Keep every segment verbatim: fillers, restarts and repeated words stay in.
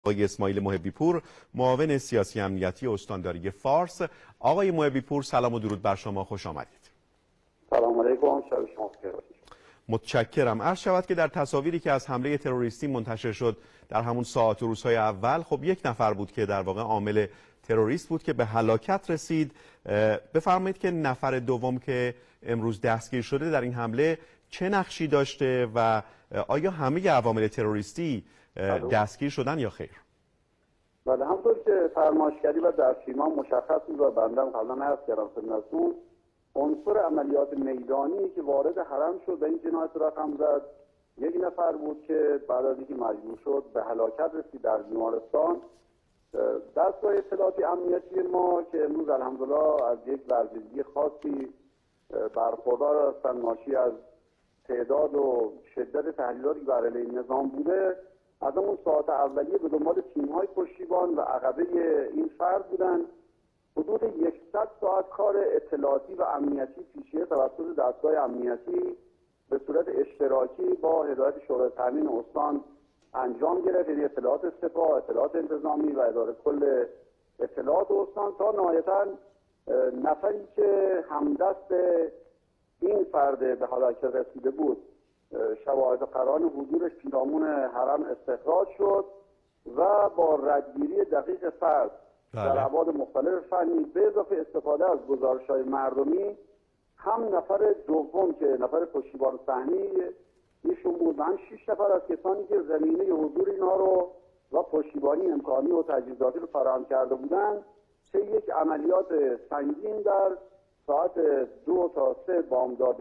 آقای اسماعیل محبی پور، معاون سیاسی امنیتی استانداری فارس. آقای محبی پور، سلام و درود بر شما، خوش آمدید. سلام علیکم، شب شما بخیر باشید. متشکرم. عرض شود که در تصاویری که از حمله تروریستی منتشر شد در همون ساعات و روزهای اول، خب یک نفر بود که در واقع عامل تروریست بود که به هلاکت رسید. بفرمایید که نفر دوم که امروز دستگیر شده در این حمله چه نقشی داشته و آیا همه عوامل تروریستی دستگیر شدن یا خیر؟ بله، همونطور که فرمایش کردی و در فیلم مشخص بود و بنده هم قبلا عرض کردم خدمتتون، عنصر عملیات میدانی که وارد حرم شد و این جنایت رقم زد یک نفر بود که بعد از اینکه مجبور شد به هلاکت رسید در بیمارستان. دستگاه اطلاعاتی امنیتی ما که امروز الحمدلله از یک برجستگی خاصی برخوردار هستند ناشی از تعداد و شدت تحلیلاتی بر علیه نظام بوده، از همون ساعت اولیه به دنبال تیم‌های پشتیبان و عقبه این فرد بودن. حدود صد ساعت کار اطلاعاتی و امنیتی پیشیه توسط دستگاه امنیتی به صورت اشتراکی با هدایت شورای تامین استان انجام گرفت، یعنی اطلاعات سپاه، اطلاعات انتظامی و اداره کل اطلاعات استان، تا نهایتاً نفری که همدست این فرد به هلاکت رسیده بود شواهد قرائن حضورش پیرامون حرم استخراج شد و با ردگیری دقیق فرد در ابعاد مختلف فنی به اضافه استفاده از گزارش‌های مردمی، هم نفر دوم که نفر پشتیبان صحنی ایشون بود، هم شش نفر از کسانی که زمینه حضور اینها رو و پشتیبانی امکانی و تجهیزاتی رو فراهم کرده بودند، چه یک عملیات سنگین در ساعت دو تا سه بامداد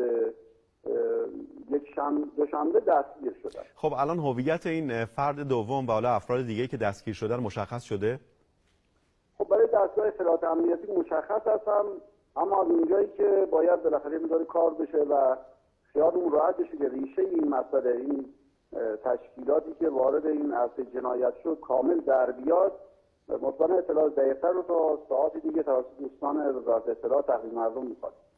یک شنبه دوشنبه دستگیر شدن. خب الان هویت این فرد دوم و حالا افراد دیگه که دستگیر شدن مشخص شده؟ خب برای دستگاه اطلاعات امنیتی مشخص هستم، اما از اونجایی که باید بالاخره مقدار کار بشه و خیالمون راحت بشه که ریشه این مسئله، این تشکیلاتی که وارد این عرصه جنایت شد کامل در بیاد، مطمئن اطلاعات دقیق‌تر رو تا ساعت دیگه توسط دوستان وزارت اطلاعات تقدیم مردم می‌کنیم.